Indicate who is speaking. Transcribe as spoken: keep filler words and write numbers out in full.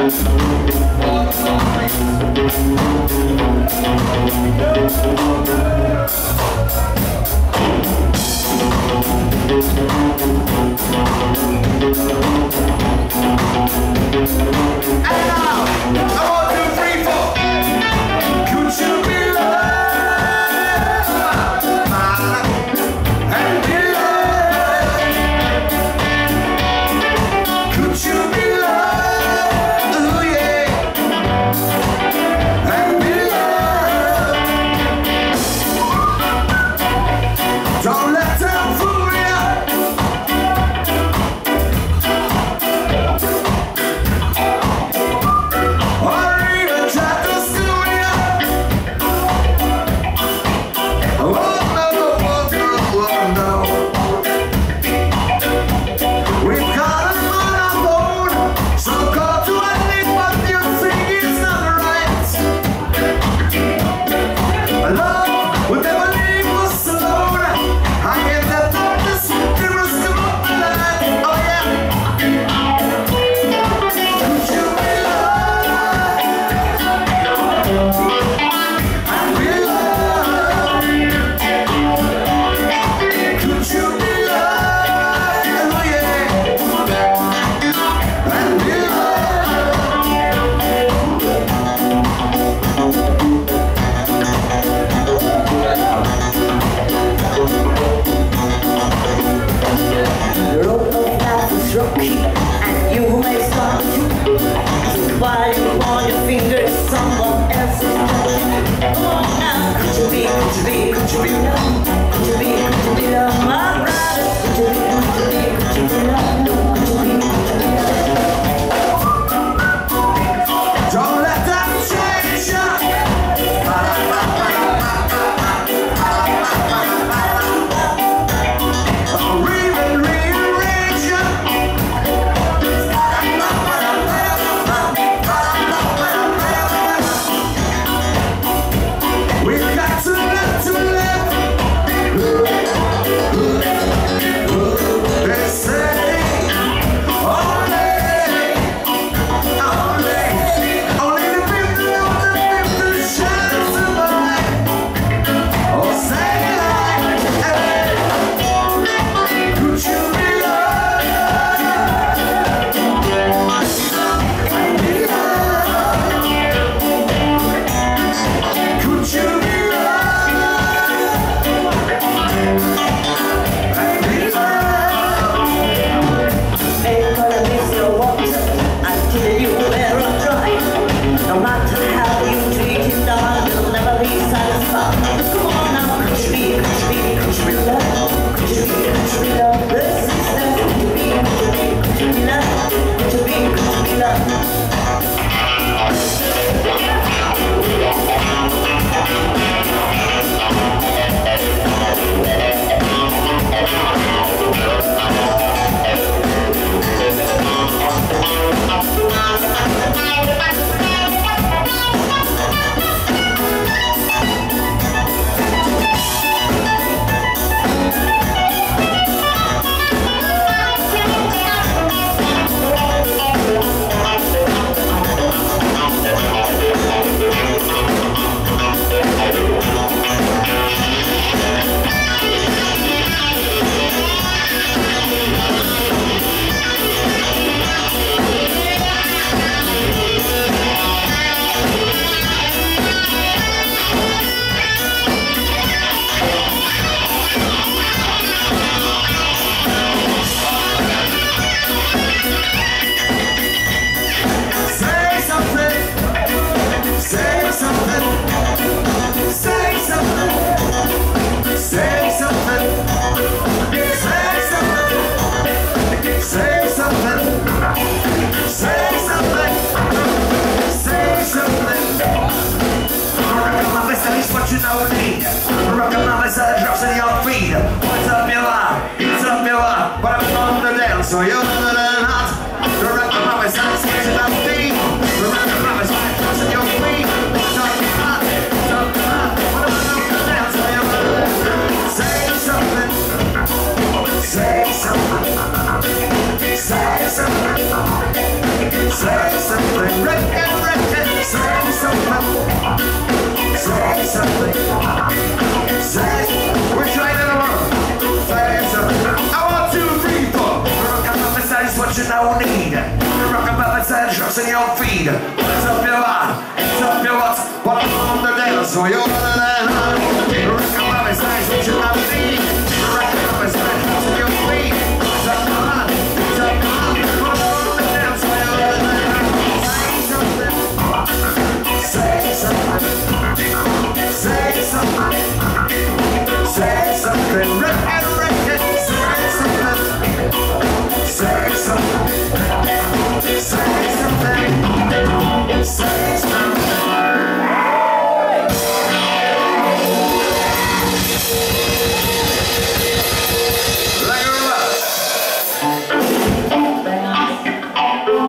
Speaker 1: So you're the hot, the rock of my side, sketching up feet. The rock of my side, crossing your feet. Talk hot, talk hot. What am I doing now? So you're the say something, say something, say something, say something. what you no need. Rock about the ten drops in your feet. What's up your heart? What's up your what? What I'm on the dance, so you're on the dance. Rock about the ten drops in your feet.